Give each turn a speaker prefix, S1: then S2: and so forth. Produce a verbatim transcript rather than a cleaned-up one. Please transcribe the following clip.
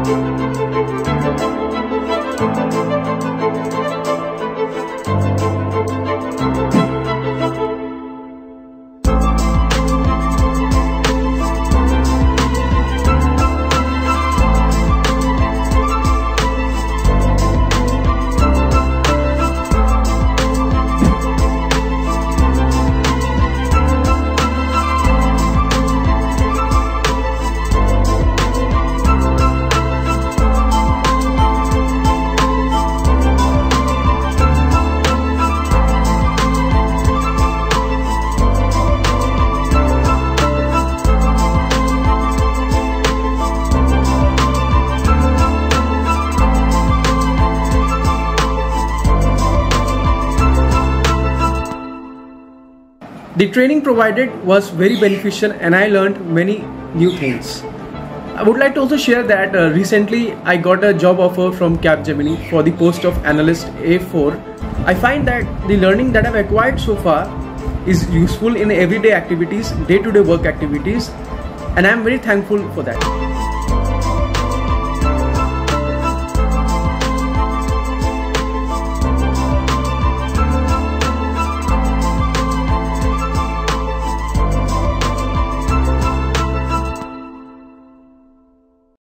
S1: The training provided was very beneficial and I learned many new things. I would like to also share that uh, recently I got a job offer from Capgemini for the post of Analyst A four. I find that the learning that I've acquired so far is useful in everyday activities, day-to-day work activities, and I'm very thankful for that.